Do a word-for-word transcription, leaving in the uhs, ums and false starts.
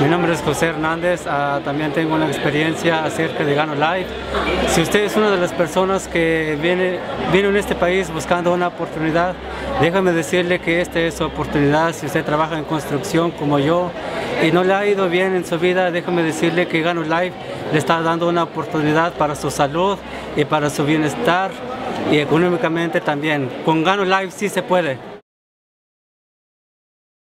Mi nombre es José Hernández, uh, también tengo una experiencia acerca de Gano Life. Si usted es una de las personas que viene, viene en este país buscando una oportunidad, déjame decirle que esta es su oportunidad. Si usted trabaja en construcción como yo y no le ha ido bien en su vida, déjame decirle que Gano Life le está dando una oportunidad para su salud y para su bienestar y económicamente también. Con Gano Life sí se puede.